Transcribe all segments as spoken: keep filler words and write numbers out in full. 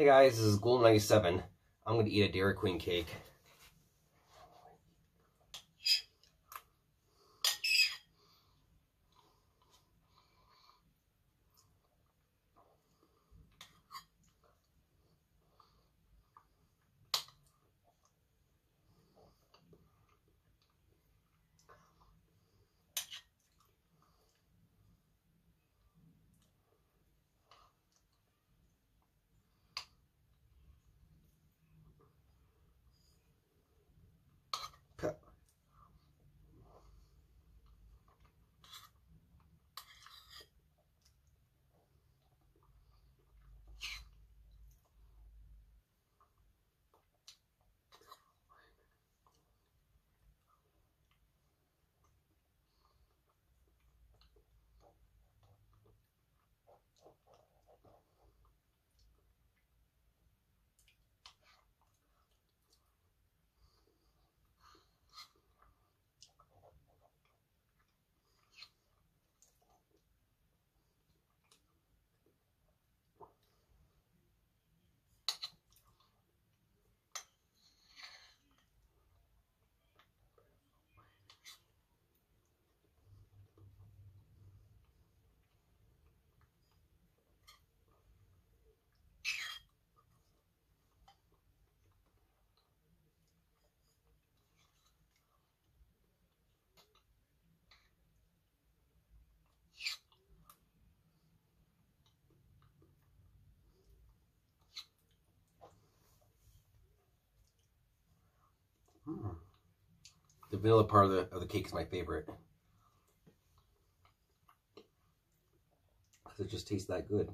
Hey guys, this is Gold ninety-seven. I'm going to eat a Dairy Queen cake. Mm. The vanilla part of the, of the cake is my favorite. Because it just tastes that good.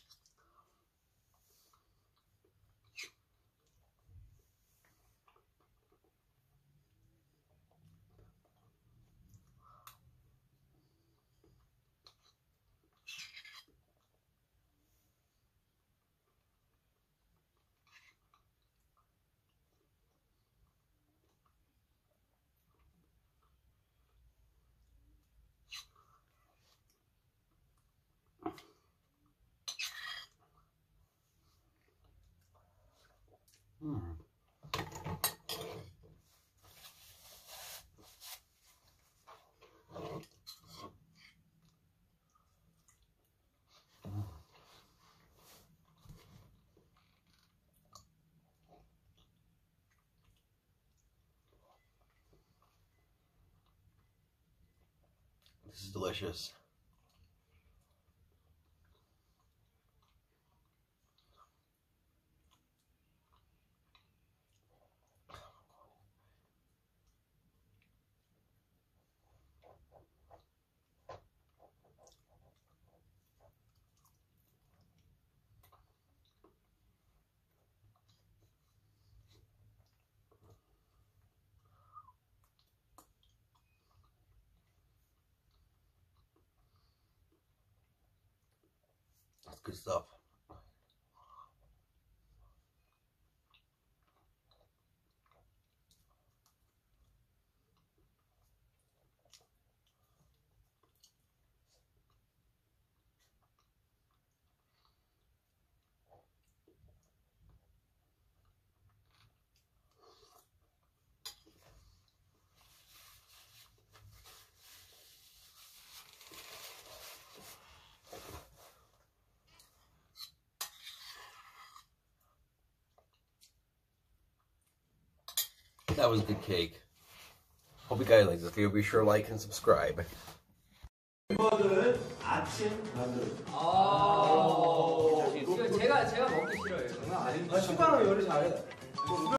Mm. This is delicious. That's good stuff. That was a good cake. Hope you guys like this video. Be sure to like and subscribe. 아, 제가 제가 먹기 싫어요. 숟가락 요리 잘해.